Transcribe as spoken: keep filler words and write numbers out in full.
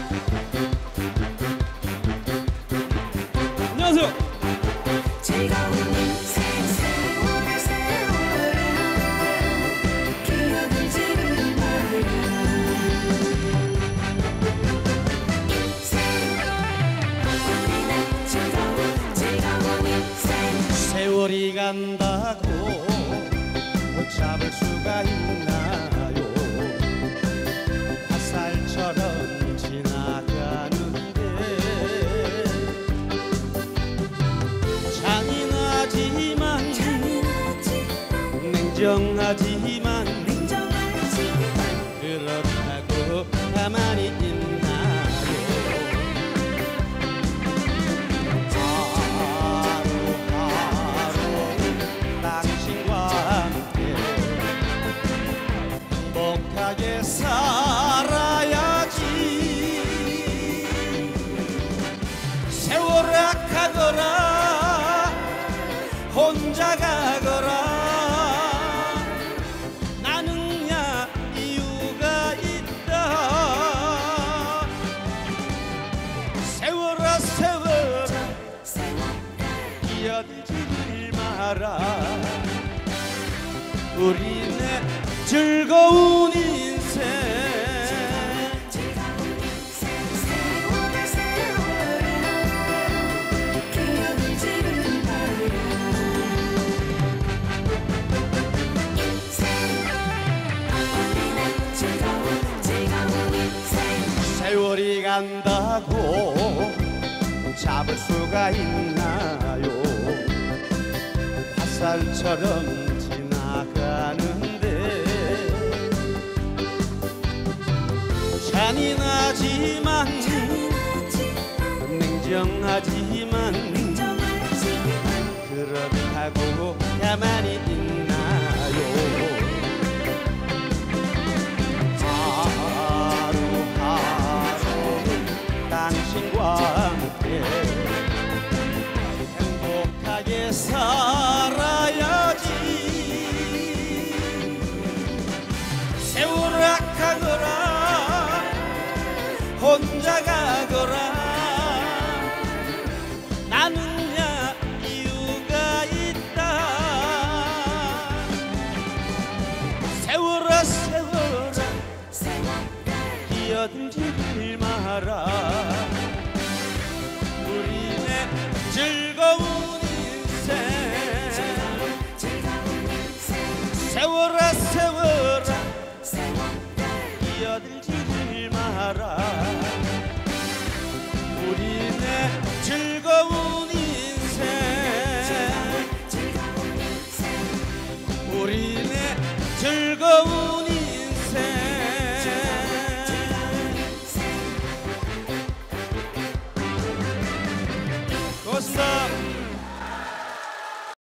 안녕하세요. 즐거운 인생 세월 세월 기억을 지를 말야 인생 우리는 즐거운 즐거운 인생 세월이 간다고 못 잡을 수가 있나요? 화살처럼 지나가는데 잔인하지만 냉정하지만 그렇다고 가만히 있나요? 하루하루 당신과 함께 행복하게 살아야지. 세월아 가거라 혼자 가거라 나는야 이유가 있다. 세월아 세월아 끼어들지를 마라. 우리네 즐거운 인생 세월 세월 기억을 지를 말야 인생 우리는 즐거운 즐거운 인생 세월이 간다고 잡을 수가 있나요? 화살처럼 지나가는데 잔인하지만 냉정하지만 그렇다고 가만히 있나요? 하루하루 당신과 함께 행복하게 살아야지. 세월아 가거라 혼자 가거라 나는야 이유가 있다. 세월아 세월아 끼어들지를 마라. 우리네 즐거운 인생 세월아 세월아 끼어들지를 마라. 우리네 즐거운 인생 우리네 즐거운 인생 고맙습니다.